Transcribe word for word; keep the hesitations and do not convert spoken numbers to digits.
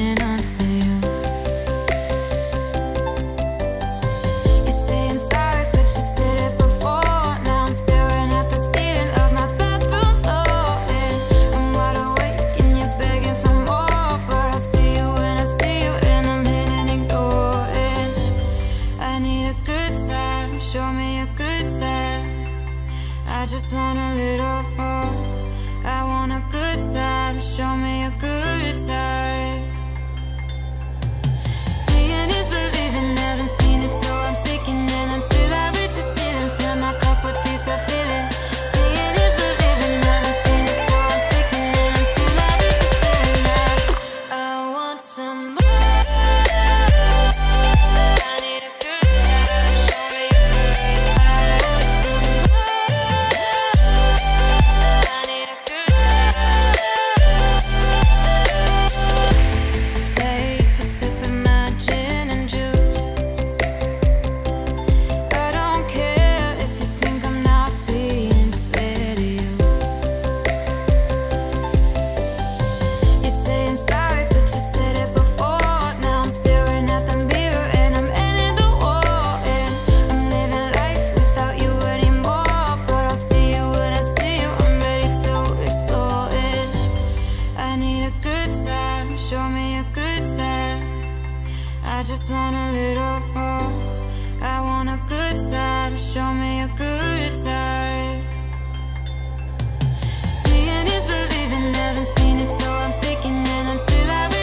clinging on to you. You're saying sorry, but you said it before. Now I'm staring at the ceiling of my bathroom floor, and I'm wide awake and you're begging for more. But I see you when I see you, and I'm hitting ignore. And I need a good time, show me a good time. I just want a little more. I want a good time, show me a good time. Seeing is believing, haven't seen it, so I'm seeking. And until I reach a ceiling, fill my cup with these good feelings. Seeing is believing, haven't seen it, so I'm seeking. And until I reach a ceiling, I, I want some more. I need a good time, show me a good time. I want some more. I need a good time. Take a sip of my gin and juice. I don't care if you think I'm not being fair to you. You're saying sorry, but you said it before. Now I'm staring at the mirror and I'm ending the war. And I'm living life without you anymore. But I'll see you when I see you, I'm ready to explore it. I need a good time, show me a good time. I just want a little more. I want a good time, show me a good time. Seeing is believing, haven't seen it, so I'm seeking. And until I